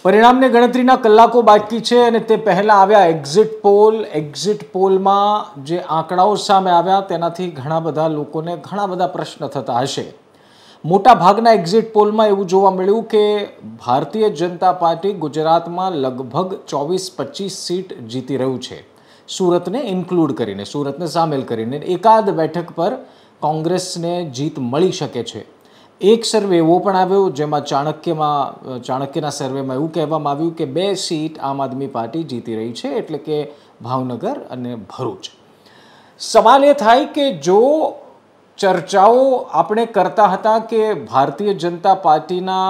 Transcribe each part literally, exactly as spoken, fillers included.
પરિણામને ગણતરીના કલાકો બાકી છે અને તે પહેલાં આવ્યા એક્ઝિટ પોલ. એક્ઝિટ પોલમાં જે આંકડાઓ સામે આવ્યા તેનાથી ઘણા બધા લોકોને ઘણા બધા પ્રશ્ન થતા હશે. મોટા ભાગના એક્ઝિટ પોલમાં એવું જોવા મળ્યું કે ભારતીય જનતા પાર્ટી ગુજરાતમાં લગભગ ચોવીસ પચીસ સીટ જીતી રહ્યું છે, સુરતને ઇન્ક્લુડ કરીને, સુરતને સામેલ કરીને. એકાદ બેઠક પર કોંગ્રેસને જીત મળી શકે છે. એક સર્વે એવો પણ આવ્યો જેમાં ચાણક્યમાં ચાણક્યના સર્વેમાં એવું કહેવામાં આવ્યું કે બે સીટ આમ આદમી પાર્ટી જીતી રહી છે, એટલે કે ભાવનગર અને ભરૂચ. સવાલ એ થાય કે જો ચર્ચાઓ આપણે કરતા હતા કે ભારતીય જનતા પાર્ટીના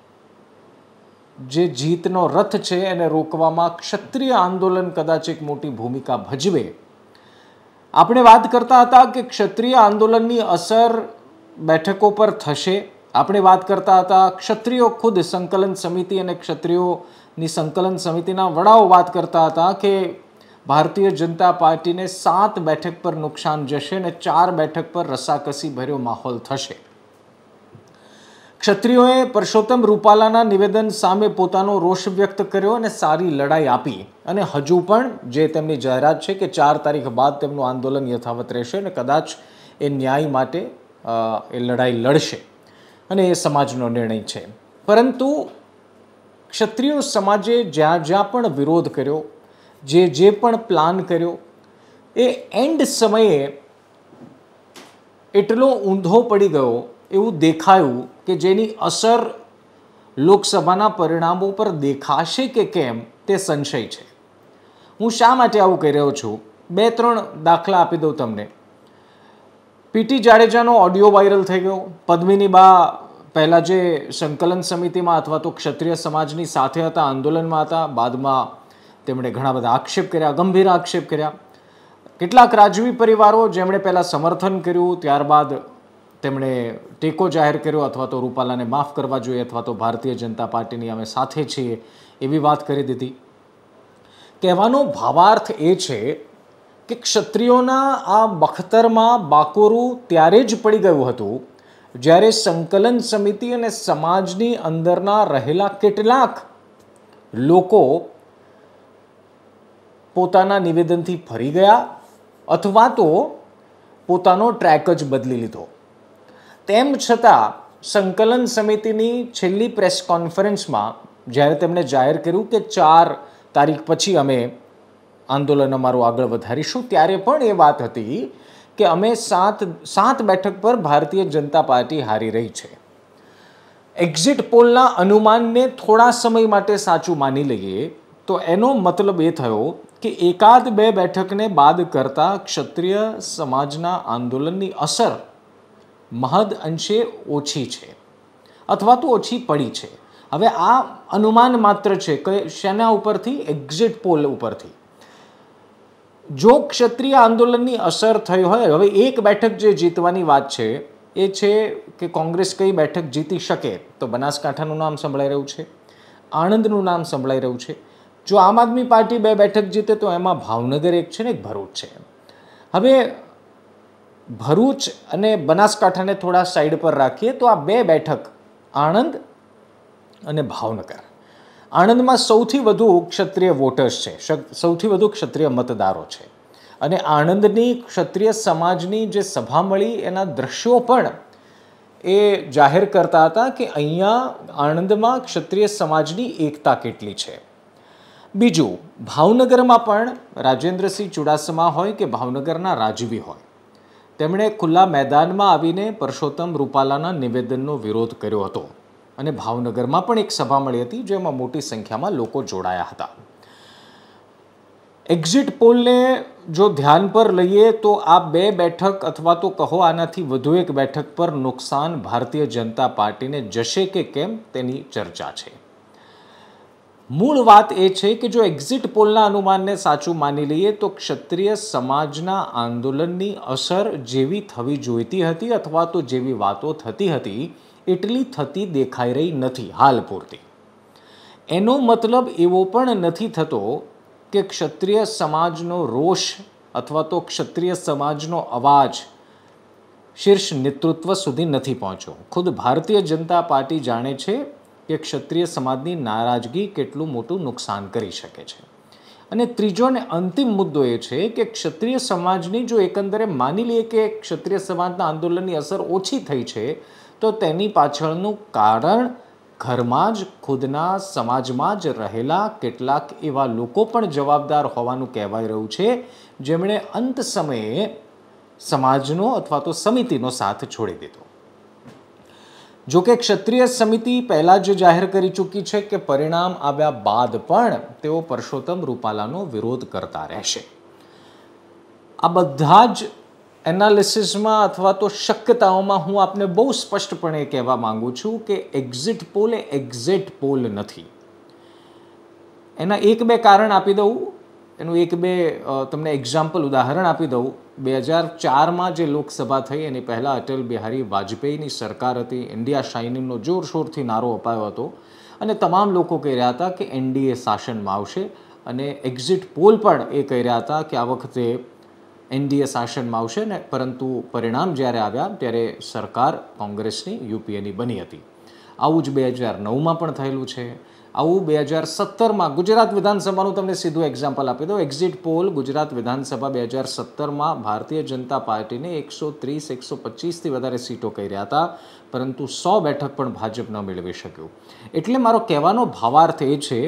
જે જીતનો રથ છે એને રોકવામાં ક્ષત્રિય આંદોલન કદાચ એક મોટી ભૂમિકા ભજવે. આપણે વાત કરતા હતા કે ક્ષત્રિય આંદોલનની અસર બેઠકો પર થશે. આપણે વાત કરતા હતા, ક્ષત્રિયો ખુદ સંકલન સમિતિ અને ક્ષત્રિયોની સંકલન સમિતિના વડાઓ વાત કરતા હતા કે ભારતીય જનતા પાર્ટીને સાત બેઠક પર નુકસાન જશે અને ચાર બેઠક પર રસાકસી ભર્યો માહોલ થશે. ક્ષત્રિયોએ પરસોત્તમ રૂપાલાના નિવેદન સામે પોતાનો રોષ વ્યક્ત કર્યો અને સારી લડાઈ આપી. અને હજુ પણ જે તેમની જાહેરાત છે કે ચાર તારીખ બાદ તેમનું આંદોલન યથાવત રહેશે અને કદાચ એ ન્યાય માટે એ લડાઈ લડશે અને એ સમાજનો નિર્ણય છે. પરંતુ ક્ષત્રિય સમાજે જ્યાં જ્યાં પણ વિરોધ કર્યો, જે જે પણ પ્લાન કર્યો, એ એન્ડ સમયે એટલો ઊંધો પડી ગયો એવું દેખાયું કે જેની અસર લોકસભાના પરિણામો પર દેખાશે કે કેમ તે સંશય છે. હું શા માટે આવું કહી રહ્યો છું? બે ત્રણ દાખલા આપી દઉં તમને. પીટી જાડેજાનો ઓડિયો વાયરલ થઈ ગયો. પદ્મિની બા પહેલાં જે સંકલન સમિતિમાં અથવા તો ક્ષત્રિય સમાજની સાથે હતા, આંદોલનમાં હતા, બાદમાં તેમણે ઘણા બધા આક્ષેપ કર્યા, ગંભીર આક્ષેપ કર્યા. કેટલાક રાજવી પરિવારો જેમણે પહેલાં સમર્થન કર્યું, ત્યારબાદ તેમણે ટેકો જાહેર કર્યો અથવા તો રૂપાલાને માફ કરવા જોઈએ અથવા તો ભારતીય જનતા પાર્ટીની અમે સાથે છીએ એવી વાત કરી દીધી. કહેવાનો ભાવાર્થ એ છે કે ક્ષત્રિયોના આ બખ્તરમાં બાકોરું ત્યારે જ પડી ગયું હતું જ્યારે સંકલન સમિતિ અને સમાજની અંદરના રહેલા કેટલાક લોકો પોતાના નિવેદનથી ફરી ગયા અથવા તો પોતાનો ટ્રેક જ બદલી લીધો. તેમ છતાં સંકલન સમિતિની છેલ્લી પ્રેસ કોન્ફરન્સમાં જ્યારે તેમણે જાહેર કર્યું કે ચાર તારીખ પછી અમે આંદોલન અમારું આગળ વધારીશું, ત્યારે પણ એ વાત હતી કે અમે સાત સાત બેઠક પર ભારતીય જનતા પાર્ટી હારી રહી છે. એક્ઝિટ પોલના અનુમાનને થોડા સમય માટે સાચું માની લઈએ તો એનો મતલબ એ થયો કે એકાદ બે બેઠકને બાદ કરતા ક્ષત્રિય સમાજના આંદોલનની અસર મહદ અંશે ઓછી છે અથવા તો ઓછી પડી છે. હવે આ અનુમાન માત્ર છે કે શેના ઉપરથી? એક્ઝિટ પોલ ઉપરથી. જો ક્ષત્રિય આંદોલનની અસર થઈ હોય, હવે એક બેઠક જે જીતવાની વાત છે એ છે કે કોંગ્રેસ કઈ બેઠક જીતી શકે, તો બનાસકાંઠાનું નામ સંભળાઈ રહ્યું છે, આણંદનું નામ સંભળાઈ રહ્યું છે. જો આમ આદમી પાર્ટી બે બેઠક જીતે તો એમાં ભાવનગર એક છે ને એક ભરૂચ છે. હવે ભરૂચ અને બનાસકાંઠાને થોડા સાઈડ પર રાખીએ તો આ બે બેઠક આણંદ અને ભાવનગર. આણંદમાં સૌથી વધુ ક્ષત્રિય વોટર્સ છે, સૌથી વધુ ક્ષત્રિય મતદારો છે અને આણંદની ક્ષત્રિય સમાજની જે સભા મળી એના દ્રશ્યો પણ એ જાહેર કરતા હતા કે અહીંયા આણંદમાં ક્ષત્રિય સમાજની એકતા કેટલી છે. બીજું, ભાવનગરમાં પણ રાજેન્દ્રસિંહ ચુડાસમા હોય કે ભાવનગરના રાજવી હોય, તેમણે ખુલ્લા મેદાનમાં આવીને પરસોત્તમ રૂપાલાના નિવેદનનો વિરોધ કર્યો હતો અને ભાવનગરમાં પણ એક સભા મળી હતી જેમાં મોટી સંખ્યામાં લોકો જોડાયા હતા. એક્ઝિટ પોલને જો ધ્યાન પર લઈએ તો આ બે બેઠક અથવા તો કહો આનાથી વધુ એક બેઠક પર નુકસાન ભારતીય જનતા પાર્ટીને જશે કે કેમ તેની ચર્ચા છે. મૂળ વાત એ છે કે જો એક્ઝિટ પોલના અનુમાનને સાચું માની લઈએ તો ક્ષત્રિય સમાજના આંદોલનની અસર જેવી થવી જોઈતી હતી અથવા તો જેવી વાતો થતી હતી એટલી થતી દેખાઈ રહી નથી હાલ પૂરતી. એનો મતલબ એવો પણ નથી થતો કે ક્ષત્રિય સમાજનો રોષ અથવા તો ક્ષત્રિય સમાજનો અવાજ શીર્ષ નેતૃત્વ સુધી નથી પહોંચ્યો. ખુદ ભારતીય જનતા પાર્ટી જાણે છે કે ક્ષત્રિય સમાજની નારાજગી કેટલું મોટું નુકસાન કરી શકે છે. અને ત્રીજો અને અંતિમ મુદ્દો એ છે કે ક્ષત્રિય સમાજની જો એકંદરે માની લઈએ કે ક્ષત્રિય સમાજના આંદોલનની અસર ઓછી થઈ છે તો તેની પાછળનું કારણ ઘરમાં જ ખુદના સમાજમાં જ રહેલા કેટલાક એવા લોકો પણ જવાબદાર હોવાનું કહેવાય રહ્યું છે, જેમણે અંત સમયે સમાજનો અથવા તો સમિતિનો સાથ છોડી દીધો. જો કે ક્ષત્રિય સમિતિ પહેલાં જ જાહેર કરી ચૂકી છે કે પરિણામ આવ્યા બાદ પણ તેઓ પરસોત્તમ રૂપાલાનો વિરોધ કરતા રહેશે. આ બધા જ એનાલિસિસમાં અથવા તો શક્યતાઓમાં હું આપને બહુ સ્પષ્ટપણે કહેવા માંગુ છું કે એક્ઝિટ પોલ એ એક્ઝેક્ટ પોલ નથી. એના એક બે કારણ આપી દઉં, એનું એક બે તમને એક્ઝામ્પલ ઉદાહરણ આપી દઉં. બે હજાર ચારમાં જે લોકસભા થઈ એની પહેલાં અટલ બિહારી વાજપેયીની સરકાર હતી. ઇન્ડિયા શાઇનિંગનો જોરશોરથી નારો અપાયો હતો અને તમામ લોકો કહી રહ્યા હતા કે એનડીએ શાસનમાં આવશે અને એક્ઝિટ પોલ પણ એ કહી રહ્યા હતા કે આ વખતે એનડીએ શાસનમાં આવશે ને, પરંતુ પરિણામ જ્યારે આવ્યા ત્યારે સરકાર કોંગ્રેસની યુપીએની બની હતી. આવું જ બે હજાર નવમાં પણ થયેલું છે. આવું બે હજાર સત્તરમાં ગુજરાત વિધાનસભાનું તમને સીધું એક્ઝામ્પલ આપી દો. એક્ઝિટ પોલ ગુજરાત વિધાનસભા બે હજાર સત્તરમાં ભારતીય જનતા પાર્ટીને એકસો ત્રીસ એકસો પચીસથી વધારે સીટો કહી રહ્યા હતા, પરંતુ સો બેઠક પણ ભાજપ ન મેળવી શક્યું. એટલે મારો કહેવાનો ભાવાર્થ એ છે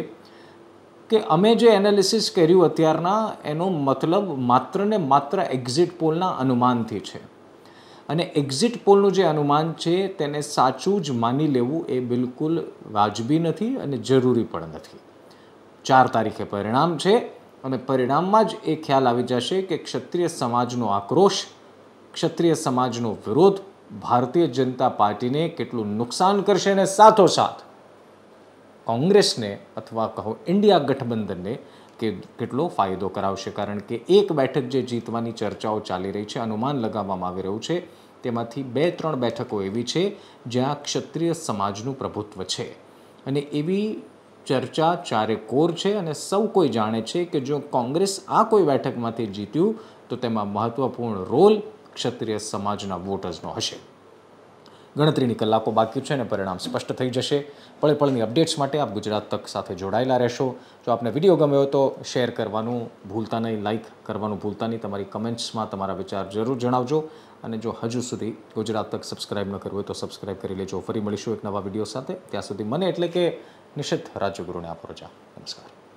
કે અમે જે એનાલિસિસ કર્યું અત્યારના એનો મતલબ માત્ર ને માત્ર એક્ઝિટ પોલના અનુમાનથી છે. અને એક્ઝિટ પોલનું જે અનુમાન છે તેને સાચું જ માની લેવું એ બિલકુલ વાજબી નથી અને જરૂરી પણ નથી. ચાર તારીખે પરિણામ છે અને પરિણામમાં જ એ ખ્યાલ આવી જશે કે ક્ષત્રિય સમાજનો આક્રોશ, ક્ષત્રિય સમાજનો વિરોધ ભારતીય જનતા પાર્ટીને કેટલું નુકસાન કરશે અને સાથોસાથ કોંગ્રેસને અથવા કહો ઇન્ડિયા ગઠબંધનને કે કેટલો ફાયદો કરાવશે. કારણ કે એક બેઠક જે જીતવાની ચર્ચાઓ ચાલી રહી છે, અનુમાન લગાવવામાં આવી રહ્યું છે, તેમાંથી બે ત્રણ બેઠકો એવી છે જ્યાં ક્ષત્રિય સમાજનું પ્રભુત્વ છે. અને એવી ચર્ચા ચારે કોર છે અને સૌ કોઈ જાણે છે કે જો કોંગ્રેસ આ કોઈ બેઠકમાંથી જીત્યું તો તેમાં મહત્ત્વપૂર્ણ રોલ ક્ષત્રિય સમાજના વોટર્સનો હશે. ગણતરીની કલાકો બાકી છે અને પરિણામ સ્પષ્ટ થઈ જશે. પળે પળની અપડેટ્સ માટે આપ ગુજરાત તક સાથે જોડાયેલા રહેશો. જો આપને વિડીયો ગમ્યો તો શેર કરવાનું ભૂલતા નહીં, લાઇક કરવાનું ભૂલતા નહીં. તમારી કમેન્ટ્સમાં તમારા વિચાર જરૂર જણાવજો અને જો હજુ સુધી ગુજરાત તક સબસ્ક્રાઇબ ન કરવું હોય તો સબસ્ક્રાઇબ કરી લેજો. ફરી મળીશું એક નવા વિડીયો સાથે. ત્યાં સુધી મને એટલે કે નિશિત રાજ્યગુરુને આપો રજા. નમસ્કાર.